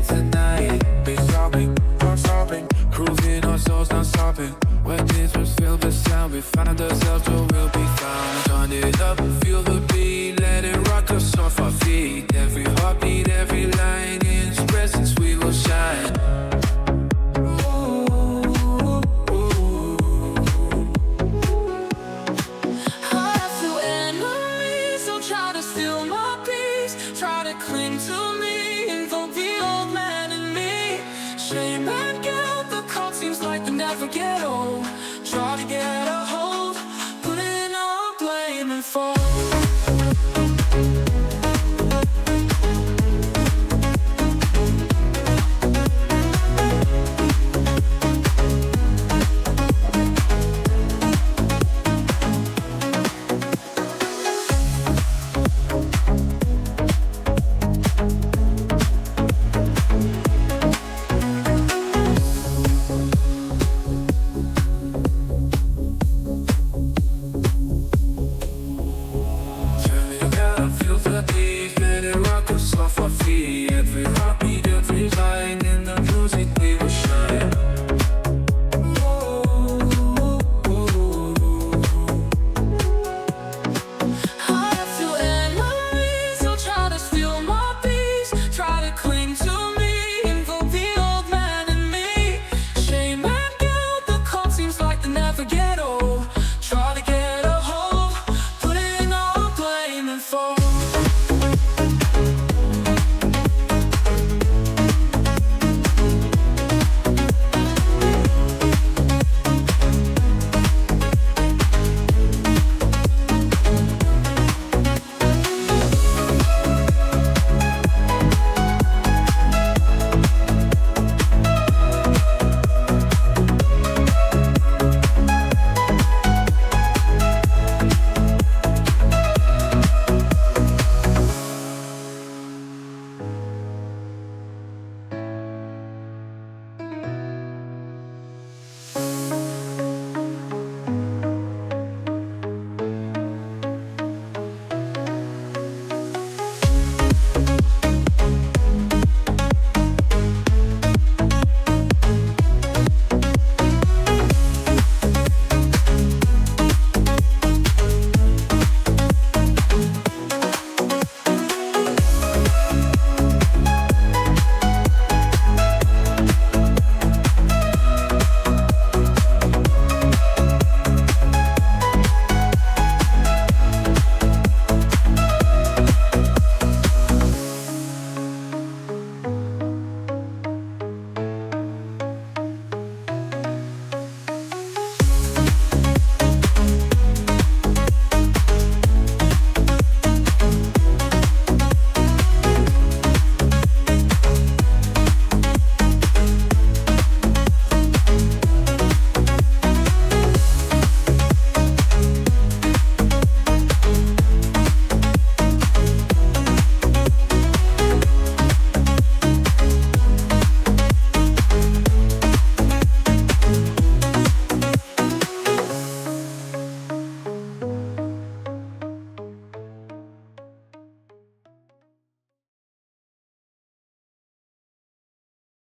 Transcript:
here tonight. Be stopping, not stopping, cruising our souls not stopping. When this was filled with sound, we find ourselves where we'll be found. Turn it up, feel the beat, let it rock us off our feet. Every heartbeat, every line, in His presence we will shine. Cling to me, invoke the old man in me. Shame and guilt, the cold seems like they never get old.